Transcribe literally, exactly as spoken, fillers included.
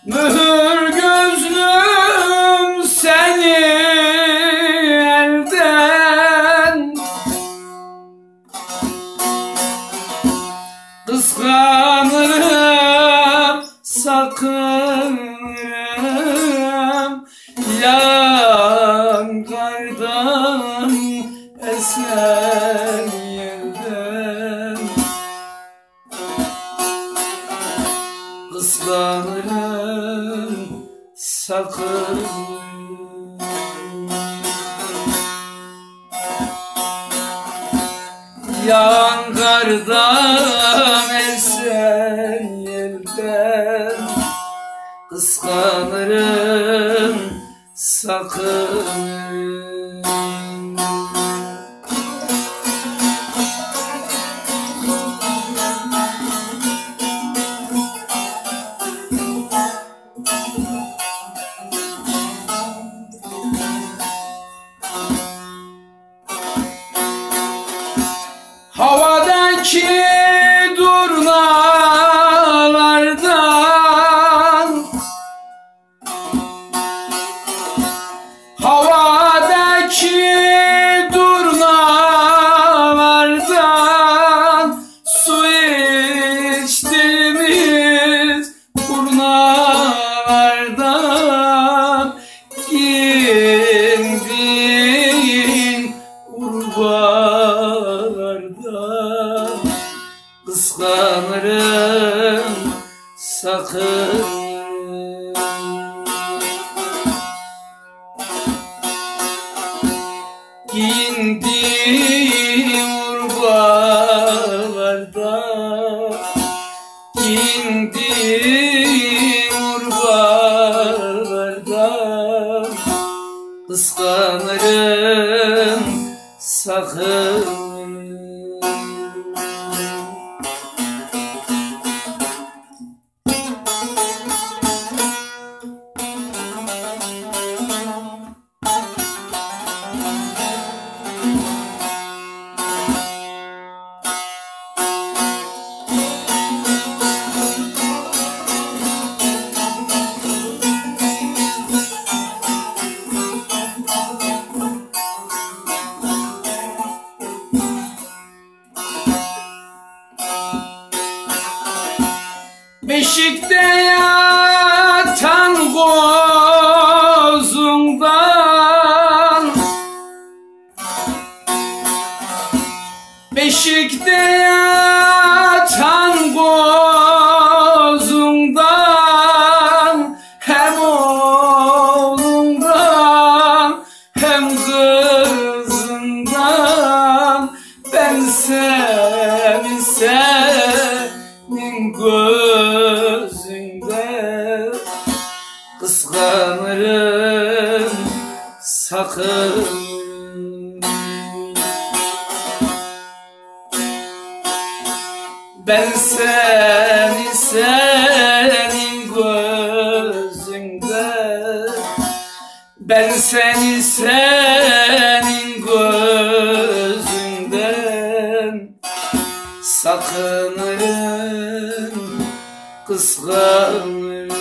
Mühür gözlüm seni elden kıskanırım, sakınırım. Yan kardan esen yerden kıskanırım, sakınırım. Yan kardan esen yerden kıskanırım, sakınırım. Havadaki durnalardan, havadaki durnalardan su içtiğimiz kurnalardan giyindiğin urbalardan kıskanırım, sakınırım. Giyindiğim urbalarda, giyindiğim urbalarda kıskanırım, sakınırım. Beşikte yatan kozundan, beşikte yatan kozundan, hem oğlundan hem kızından ben seni senin gözünde kıskanırım, sakınırım. Ben seni senin gözünde, ben seni senin gözünden sakınırım, kıskanırım.